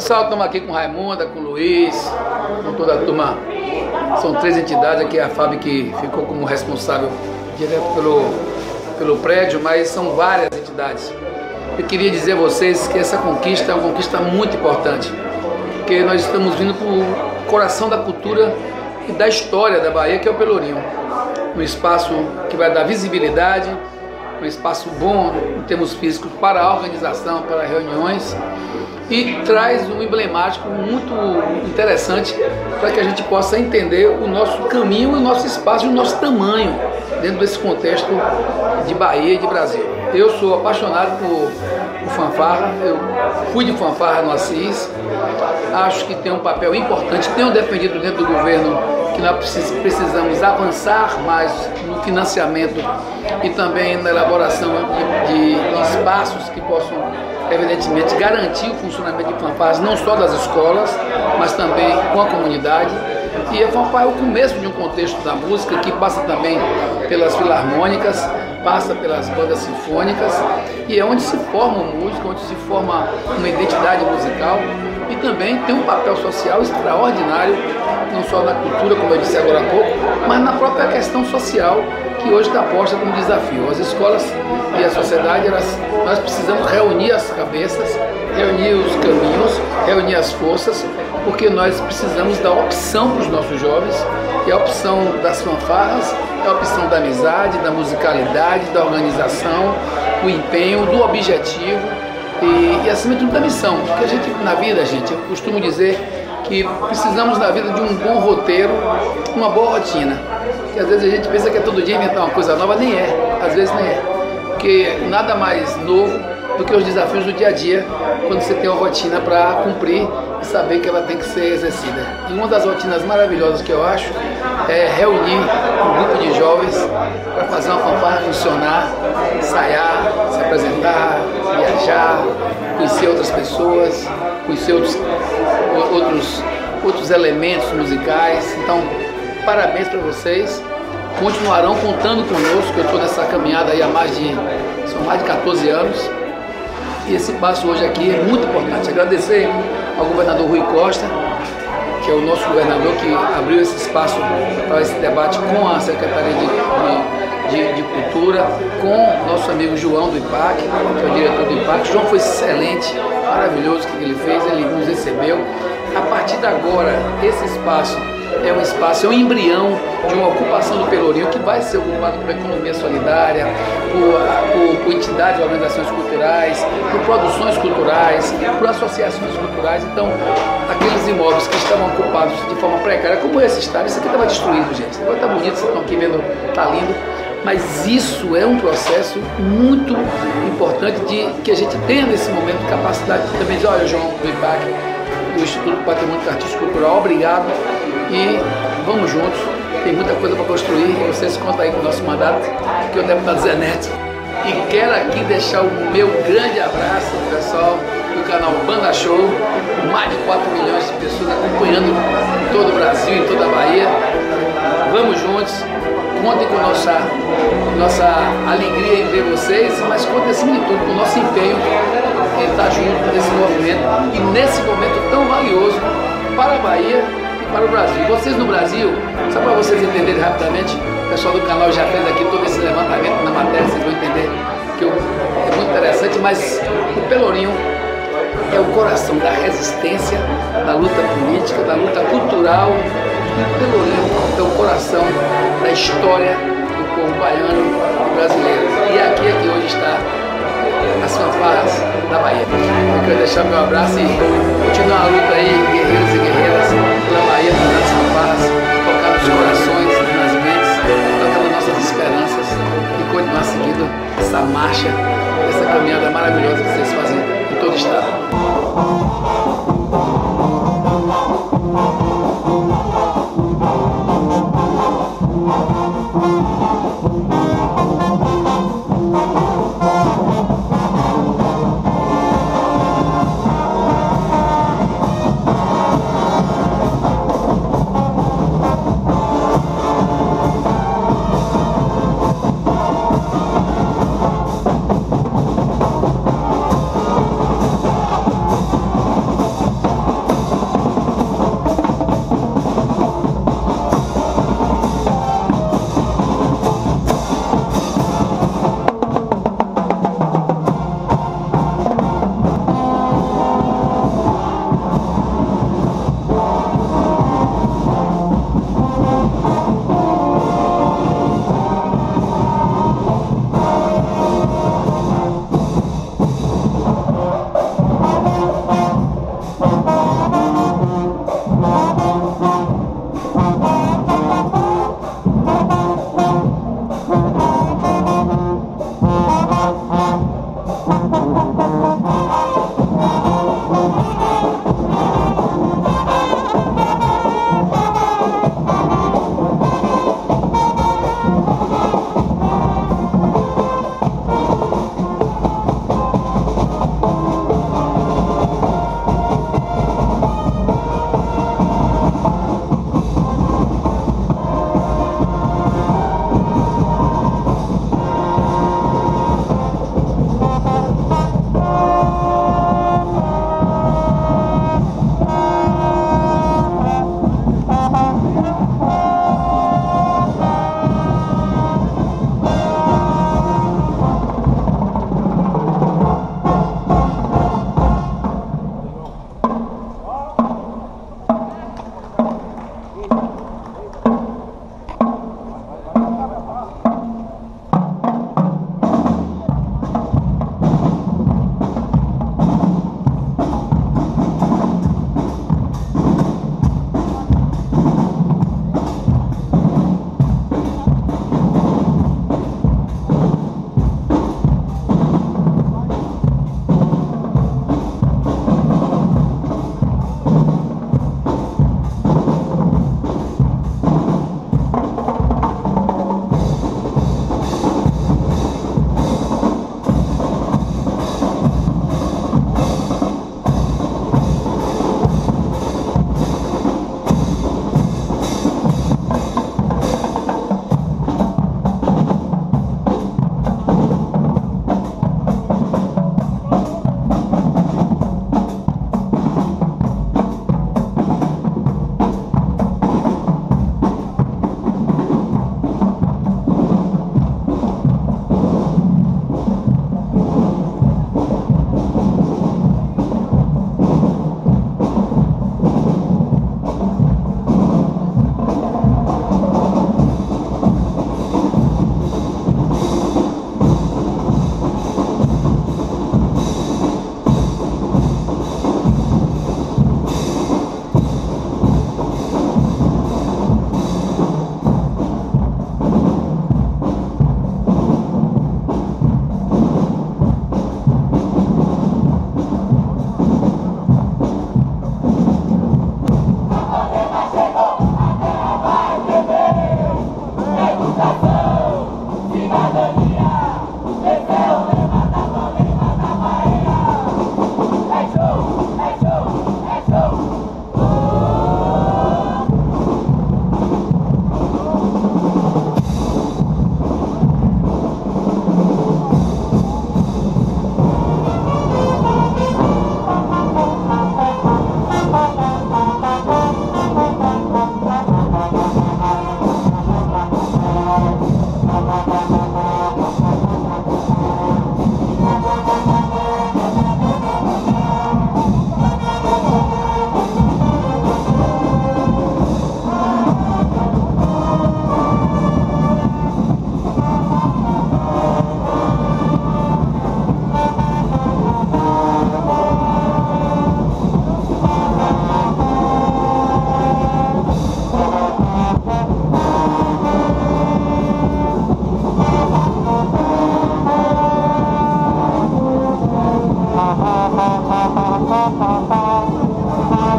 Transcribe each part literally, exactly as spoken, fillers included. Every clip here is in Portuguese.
Pessoal, estamos aqui com Raimunda, com o Luiz, com toda a turma. São três entidades aqui, a F A B que ficou como responsável direto pelo, pelo prédio, mas são várias entidades. Eu queria dizer a vocês que essa conquista é uma conquista muito importante, porque nós estamos vindo para o coração da cultura e da história da Bahia, que é o Pelourinho. Um espaço que vai dar visibilidade, um espaço bom em termos físicos para a organização, para reuniões, e traz um emblemático muito interessante para que a gente possa entender o nosso caminho, o nosso espaço e o nosso tamanho dentro desse contexto de Bahia e de Brasil. Eu sou apaixonado por, por fanfarra, eu fui de fanfarra no Assis, acho que tem um papel importante, tenho defendido dentro do governo que nós precisamos avançar mais no financiamento e também na elaboração de, de espaços que possam, evidentemente, garantir o funcionamento de fanfarras, não só das escolas, mas também com a comunidade. E a fanfarra é o começo de um contexto da música que passa também pelas filarmônicas, passa pelas bandas sinfônicas, e é onde se forma música, onde se forma uma identidade musical, e também tem um papel social extraordinário, não só na cultura, como eu disse agora há pouco, mas na própria questão social, que hoje está posta como desafio. As escolas e a sociedade, elas, nós precisamos reunir as cabeças, reunir os caminhos, reunir as forças, porque nós precisamos dar opção para os nossos jovens, e a opção das fanfarras é a opção da amizade, da musicalidade, da organização, o empenho, do objetivo e, e acima de tudo, da missão. Porque a gente, na vida, gente, eu costumo dizer que precisamos na vida de um bom roteiro, uma boa rotina. Que às vezes a gente pensa que é todo dia inventar uma coisa nova, nem é, às vezes nem é. Porque nada mais novo do que os desafios do dia a dia, quando você tem uma rotina para cumprir e saber que ela tem que ser exercida. E uma das rotinas maravilhosas que eu acho é reunir um grupo de jovens para fazer uma fanfarra funcionar, ensaiar, se apresentar, viajar, conhecer outras pessoas, conhecer outros, outros, outros elementos musicais. Então, parabéns para vocês. Continuarão contando conosco, eu estou nessa caminhada aí há mais de, são mais de quatorze anos. E esse passo hoje aqui é muito importante. Agradecer ao governador Rui Costa, que é o nosso governador que abriu esse espaço para esse debate com a Secretaria de, de, de Cultura, com nosso amigo João do I P A C, que é o diretor do I P A C. João foi excelente, maravilhoso o que ele fez, ele nos recebeu. A partir de agora, esse espaço é um espaço, é um embrião de uma ocupação do Pelourinho que vai ser ocupado por economia solidária, por, por, por entidades e organizações culturais, por produções culturais, por associações culturais. Então, aqueles imóveis que estavam ocupados de forma precária, como esse estado, isso aqui estava destruído, gente. Agora está bonito, vocês estão aqui vendo, está lindo. Mas isso é um processo muito importante de que a gente tenha nesse momento capacidade de também dizer, olha, João, do I P A C, do Instituto Patrimônio Artístico e Cultural, obrigado e vamos juntos, tem muita coisa para construir e vocês contam aí com o nosso mandato, que é o deputado Zé Neto. E quero aqui deixar o meu grande abraço ao pessoal do canal Banda Show, mais de quatro milhões de pessoas acompanhando em todo o Brasil, em toda a Bahia. Vamos juntos, contem com nossa, nossa alegria em ver vocês, mas contem acima de tudo com o nosso empenho em estar junto nesse movimento e nesse momento tão valioso para a Bahia e para o Brasil. Vocês no Brasil, só para vocês entenderem rapidamente, o pessoal do canal já fez aqui todo esse levantamento na matéria, vocês vão entender que eu, é muito interessante, mas o Pelourinho é o coração da resistência, da luta política, da luta cultural. O Pelourinho é o coração da história do povo baiano e brasileiro. E aqui é que hoje está as fanfarras da Bahia. Eu quero deixar meu abraço e continuar a luta aí, guerreiros e guerreiras, pela Bahia, nas fanfarras, tocar nos corações, nas mentes, tocar nas nossas esperanças e continuar seguindo essa marcha, essa caminhada maravilhosa que vocês fazem em todo o estado.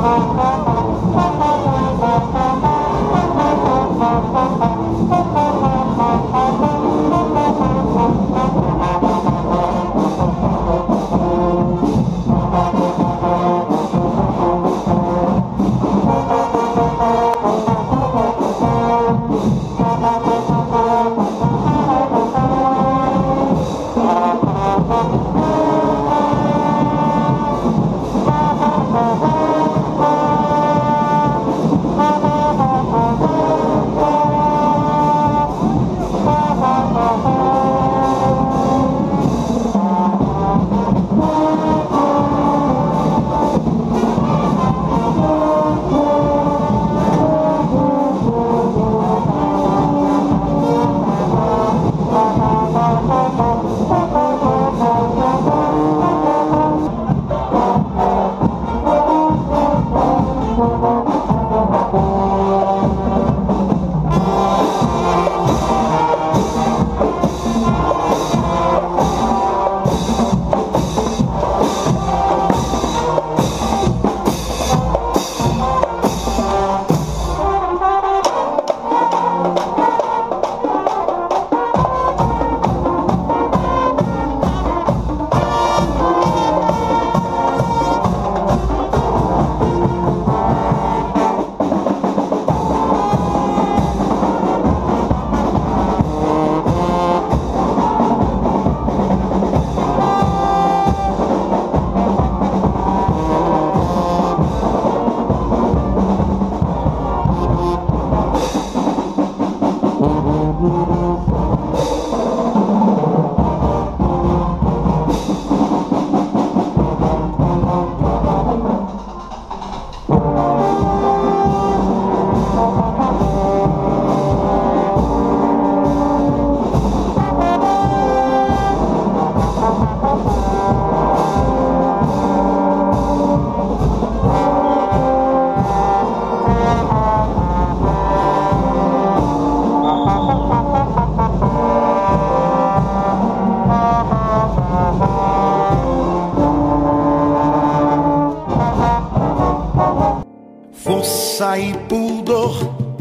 Força e pudor,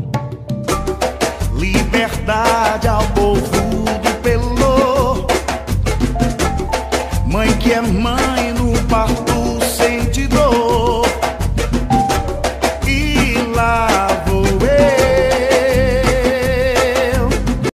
liberdade ao povo do Pelô. Mãe que é mãe no parto